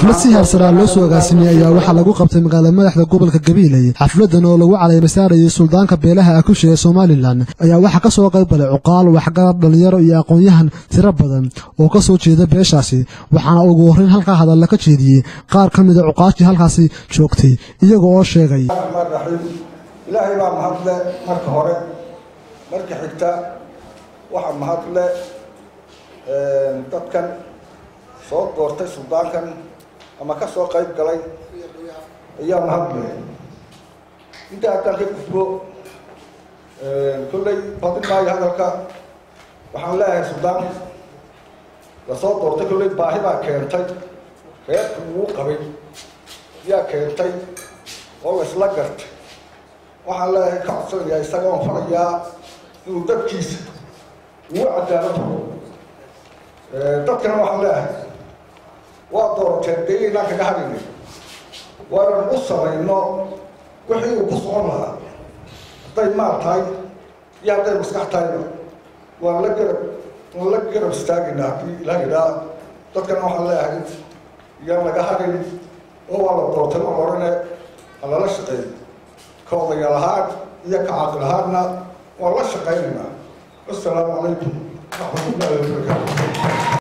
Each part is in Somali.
xaflad si heersaraa loo soo agaasimiyay ayaa waxaa lagu qabtay magaalada madaxda gobolka Gabiley. xafladan oo lagu calaamay masaaraya suldaanka beelaha Akushe ee Soomaaliland ayaa waxaa ka soo qayb galay cuqaal waxgarad dhalinyaro iyo aqoon-yahan tiro badan oo ka soo jeeda beeshaasi, waxaana ugu horreyn halka hadal ka jeediyay qaar ka mid ah cuqaashii halkaasi joogtay iyaga oo sheegay ilaahay baa mahadle marka hore marka xigta waxa mahadle dadkan soo doortay suldaankan ama ka soo qayb galay ayaa mahadle inta aan ka gudbo kullay badinaayo hadalka waxaan leeyahay suldaan la soo doortay kullay baahi baa keentay reerka uu qabay yaa keentay oo la isla gartay waxaan leeyahay ka codsanayaa isaga oo farayaa inuu dadkiisa ugu cadaalad dadkana waxaan leeyahay waa doorteen dee inaan kaga hadhaynay waanan u samayno wixii uu ku socon lahaa hadday maal tahay iyo hadday maskax tahayba waan la garab istaagaynaa haddii ilaah yidhaa dadkana waxaan leeyahay iyaan laga hadhayn oo waa la doortay oo horene ha lala shaqeeyo ka odayaal ahaan iyo ka caaqil ahaanna waan la shaqaynaynaa. assalaamu calaykum waraxmatullaahi wabarakaatu.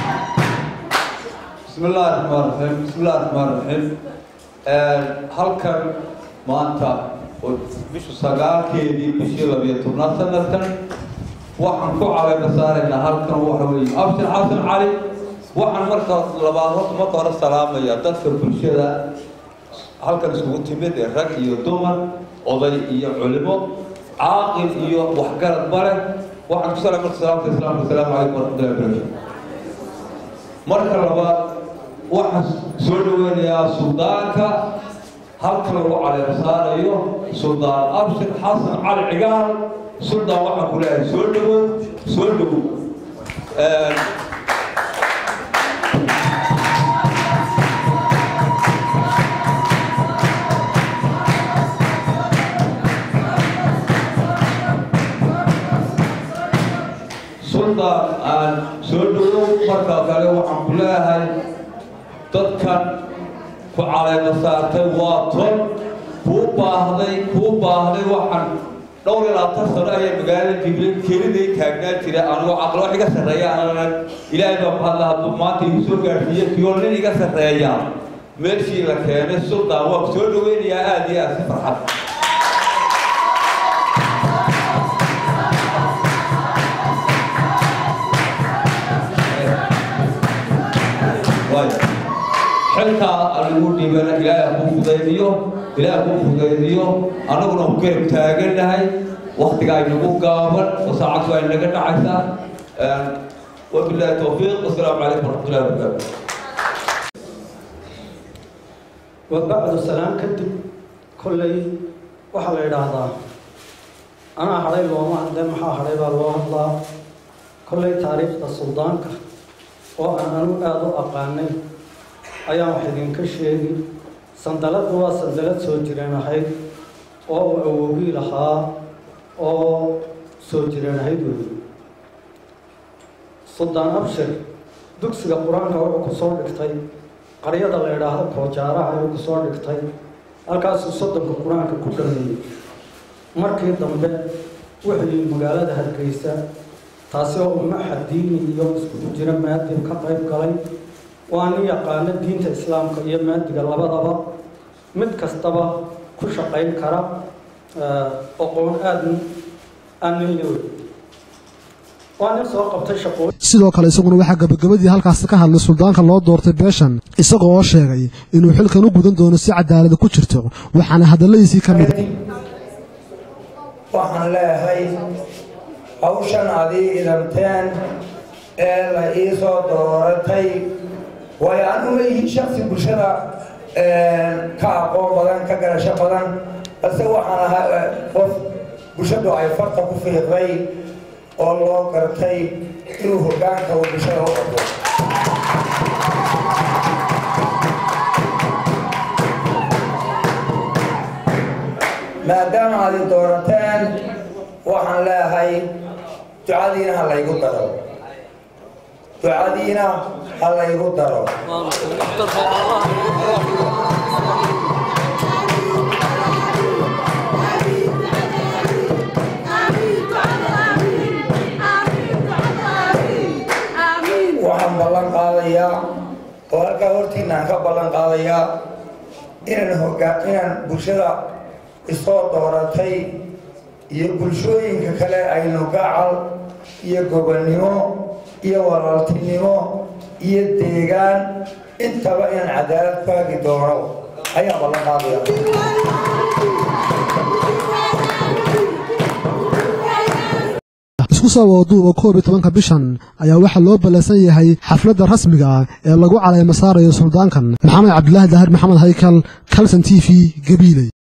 بسم الله الرحمن الرحيم بسم الله الرحمن الرحيم halkan maanta bisha 9keedii bishii 12 sanadkan waxaan ku calaamad saaraynaa halkan waxa weeye Abshir Xasan Cali waxaan marka labaad hore salaamaya dadka bulshada halkan isugu timid ee rag iyo dumar oday iyo culimo caaqil iyo waxgarad bare waxaan ku salaamay salaamta islaamka salaamu calaykum warahmatullahi wabarakatuh. marka labaad waxaan soo dhaweynayaa suldaanka halkan lagu calaamad saarayo suldaan Abshir Xasan Cali Cigaal. suldaan waxaan ku leeyahay soo dhawow soo dhawow marka kale waxaan ku leeyahay dadkan ku calaamad saartay waa tol kuu baahday waxaan dhowr iyo 20 sano ayay magaalada Gabiley keeliday taagnaa jiray anoo aqlo iga sareeya aan ilaahay baa mahad hadduu maanta igu soo gaarsiiyay kiyoolin iga sareeya meeshii la keenay suldaan waa soo dhaweynayaa aad iyo aad si farxad xilka lagu dhiibana ilaahay ku fudaydiyo anaguna u garab taaganahay waqtiga ay nagu gaaban oo saacadu ay naga dhacaysaa wabillahi tawfiiq wassalaamu calaykum warahmatullahi wabarakatuh. وبعد السلام كدب كل واحد يراها أنا حري لوما عندما حري بالله كل تاريخ السلطان وأنا أدو أقاني أيام حدين كشيء صندلت وصندلت سوترين هاي أو أوجي لها أو سوترين هاي دول سلطان أبشر دكس القرآن هو كسر كتاي قرية الله كوجارة هو كسر كتاي الكاس صدق القرآن ككلني مركز ضمن وحي مقالة هالكيسة تاسو ما حدين يوم سكوجرا ما دين كطيب قلي وأنا يقان الدين الإسلام كيما تقلب ضبا مد كستبا كل شقين كرا أقول أن يلوي وأنا سوق بتشقول sidoo kale isaguna waxa gabagabadii halkaas ka hadlay suldaanka loo doortay beeshan isagoo oo sheegay inuu xilkan u gudan doono si cadaalad ku jirto waxaana hadaladiisii ka mid waxaan leeyahay hawshan adii idamteen ee la ii soo dooratay way anu leeyihiin shakhsi bulshada ka aqoon badan ka garasho badan balse waxaan ahaa qof bulshadu ay farta ku fiiqday oo loo gartay inuu hoggaanka bulshada u qabto maadaama aad doorateen waxaan leeyahay ducadiina ha laygu daro ducadiina alla igu daro waxaan ballan qaadayaa oo halkaa hortiinaan ka ballan qaadayaa inaan bulshada isoo dooratay iyo bulshooyinka kale aynu gacal iyo gobonnimo iyo walaaltinimo iyo deegaan intaba inaan cadaalad ku hagi doono ayaan ballan qaadayaa isku soo wadaduuba 11 bishan ayaa waxaa loo ballansan yahay xafladda rasmiga ah ee lagu caleemo saarayo suldaankan maxamed cabdilaahi dahir maxamed haykal Kalson TV Gabiley.